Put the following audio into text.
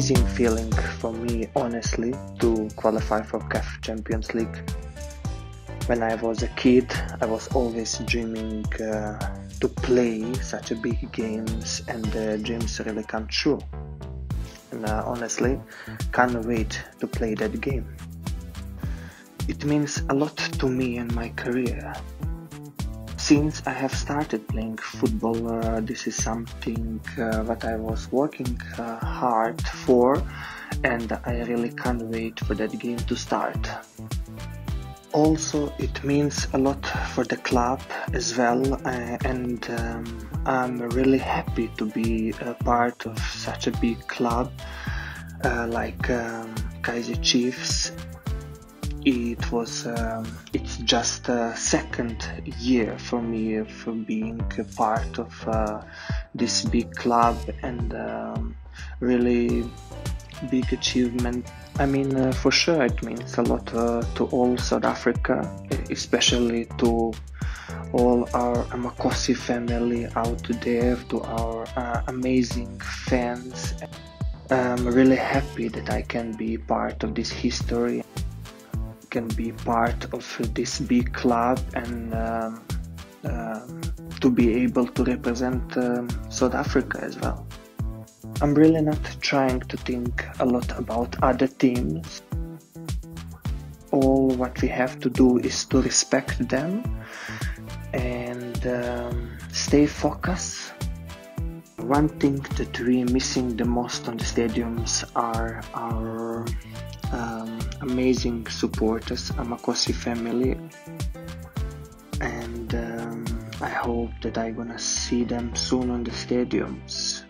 amazing feeling for me, honestly, to qualify for CAF Champions League. When I was a kid, I was always dreaming to play such a big games, and the dreams really come true. And honestly, can't wait to play that game. It means a lot to me and my career. Since I have started playing football, this is something that I was working hard for, and I really can't wait for that game to start. Also, it means a lot for the club as well, and I'm really happy to be a part of such a big club like Kaizer Chiefs. It's just a second year for me for being a part of this big club, and really big achievement. I mean, for sure it means a lot to all South Africa, especially to all our Makosi family out there, to our amazing fans. I'm really happy that I can be part of this history, can be part of this big club, and to be able to represent South Africa as well. I'm really not trying to think a lot about other teams. All what we have to do is to respect them and stay focused. One thing that we're missing the most on the stadiums are our amazing supporters, a Makosi family, and I hope that I'm gonna see them soon on the stadiums.